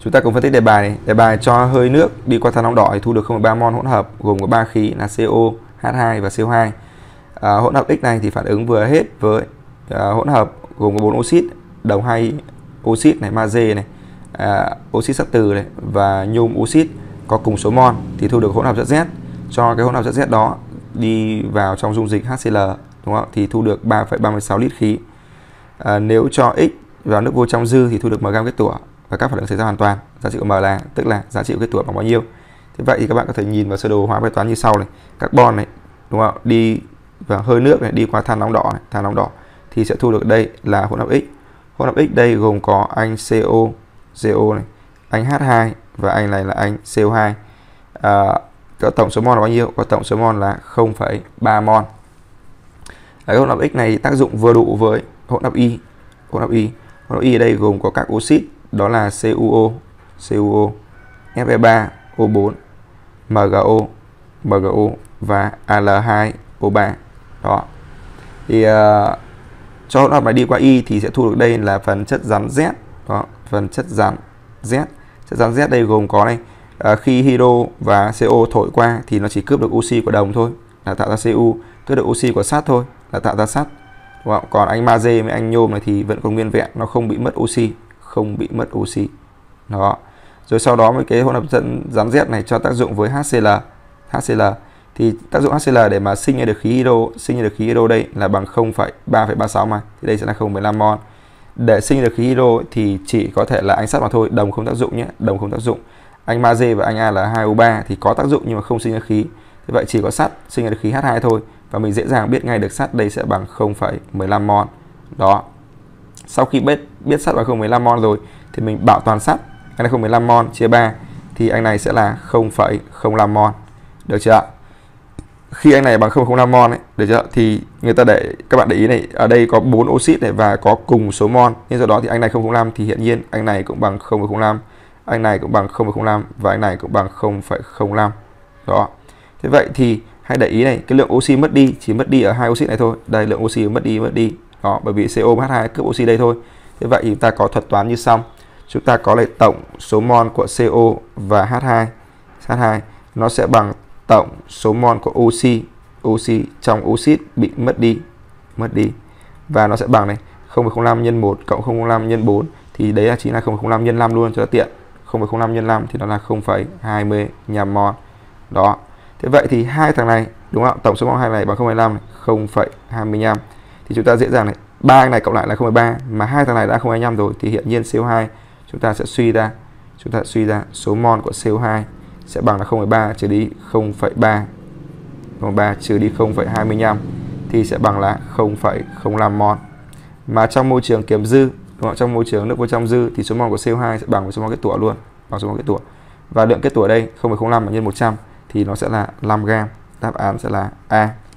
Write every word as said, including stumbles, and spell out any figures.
Chúng ta cùng phân tích đề bài này. Đề bài cho hơi nước đi qua than nóng đỏ thì thu được không phẩy ba mol hỗn hợp gồm có ba khí là xê o, hát hai và xê o hai. À, hỗn hợp X này thì phản ứng vừa hết với à, hỗn hợp gồm có bốn oxit, đồng hai oxit này, magie này, à, oxit sắt từ này và nhôm oxit có cùng số mol thì thu được hỗn hợp Z Z. Cho cái hỗn hợp Z Z đó đi vào trong dung dịch HCl, đúng không? Thì thu được ba phẩy ba mươi sáu lít khí. À, nếu cho X vào nước vô trong dư thì thu được m gam kết tủa và các phản ứng xảy ra hoàn toàn. Giá trị của m là tức là giá trị của kết tủa bằng bao nhiêu. Thế vậy thì các bạn có thể nhìn vào sơ đồ hóa bài toán như sau này. Carbon này, đúng không? Đi vào hơi nước này, đi qua than nóng đỏ này, than nóng đỏ thì sẽ thu được đây là hỗn hợp X. Hỗn hợp X đây gồm có anh xê o, xê o này, anh hát hai và anh này là anh xê o hai. À, có tổng số mol là bao nhiêu? Có tổng số mol là không phẩy ba mol. Cái hỗn hợp X này tác dụng vừa đủ với hỗn hợp Y. Hỗn hợp Y, hỗn hợp Y ở đây gồm có các oxit đó là xê u o, xê u o, ép e ba, o bốn, em giê o, em giê o và a lờ hai, o ba. Đó. Thì uh, cho hỗn hợp này đi qua Y thì sẽ thu được đây là phần chất rắn Z. Đó, phần chất rắn Z. Chất rắn Z đây gồm có này, uh, khi hydro và xê o thổi qua thì nó chỉ cướp được oxy của đồng thôi, là tạo ra xê u, cướp được oxy của sắt thôi, là tạo ra sắt. Đúng không? Còn anh magie với anh nhôm này thì vẫn còn nguyên vẹn, nó không bị mất oxy, không bị mất oxy. Đó. Rồi sau đó với cái hỗn hợp dẫn rắn Z này cho tác dụng với HCl. HCl thì tác dụng HCl để mà sinh ra được khí hydro, sinh ra được khí hydro đây là bằng không phẩy ba phẩy ba sáu mà. Thì đây sẽ là không phẩy năm mol. Để sinh được khí hydro thì chỉ có thể là anh sắt mà thôi, đồng không tác dụng nhé, đồng không tác dụng. Anh magie và anh a lờ hai o ba thì có tác dụng nhưng mà không sinh ra khí. Thế vậy chỉ có sắt sinh ra được khí hát hai thôi, và mình dễ dàng biết ngay được sắt đây sẽ bằng không phẩy mười lăm mol. Đó. Sau khi biết biết sắt bằng không phẩy mười lăm mol rồi thì mình bảo toàn sắt, anh là không phẩy mười lăm mol chia ba thì anh này sẽ là không phẩy không năm mol. Được chưa ạ? Khi anh này bằng không phẩy không năm mol ấy, được chưa? Thì người ta để các bạn để ý này, ở đây có bốn oxit này và có cùng số mol. Nên do đó thì anh này không phẩy không năm thì hiện nhiên anh này cũng bằng không phẩy không năm, anh này cũng bằng không phẩy không năm và anh này cũng bằng không phẩy không năm. Đó. Thế vậy thì hãy để ý này, cái lượng oxy mất đi chỉ mất đi ở hai oxit này thôi. Đây, lượng oxy mất đi mất đi. Đó, bởi vì xê o hát hai cướp oxy đây thôi. Thế vậy thì chúng ta có thuật toán như sau. Chúng ta có lại tổng số mol của xê o và hát hai. hát hai nó sẽ bằng tổng số mol của oxy, oxy trong oxit bị mất đi, mất đi. Và nó sẽ bằng này, không phẩy không năm nhân một cộng không phẩy không năm nhân bốn thì đấy là chính là không phẩy không năm nhân năm luôn cho tiện. không phẩy không năm nhân năm thì nó là không phẩy hai mươi lăm mol. Đó. Thế vậy thì hai thằng này, đúng không? Tổng số mol hai này bằng không phẩy năm này, không phẩy hai mươi lăm. Thì chúng ta dễ dàng này, ba anh này cộng lại là không phẩy ba, mà hai thằng này đã không phẩy hai mươi lăm rồi thì hiện nhiên xê o hai chúng ta sẽ suy ra, chúng ta suy ra số mol của xê o hai sẽ bằng là không phẩy ba trừ đi không phẩy ba. không phẩy ba trừ đi không phẩy hai mươi lăm thì sẽ bằng là không phẩy không năm mol. Mà trong môi trường kiểm dư, đúng không? Trong môi trường nước vô trong dư thì số mol của xê o hai sẽ bằng với số mol kết tủa luôn, bằng số mol kết tủa. Và lượng kết tủa đây không phẩy không năm nhân một trăm thì nó sẽ là năm gam. Đáp án sẽ là A.